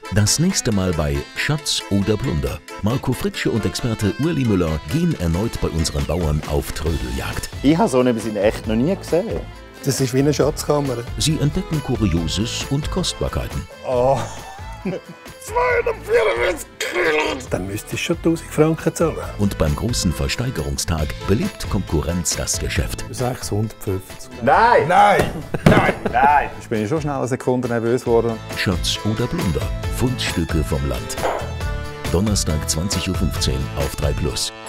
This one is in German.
Das nächste Mal bei Schatz oder Plunder. Marco Fritsche und Experte Ueli Müller gehen erneut bei unseren Bauern auf Trödeljagd. Ich habe so etwas in echt noch nie gesehen. Das ist wie eine Schatzkammer. Sie entdecken Kurioses und Kostbarkeiten. Oh. 244 Kilo! Dann müsste ich schon 1000 Franken zahlen. Und beim großen Versteigerungstag belebt Konkurrenz das Geschäft. 650. Nein! Nein! Nein! Nein! Ich bin schon schnell eine Sekunde nervös geworden. Schatz oder Plunder. Fundstücke vom Land. Donnerstag 20:15 Uhr auf 3+.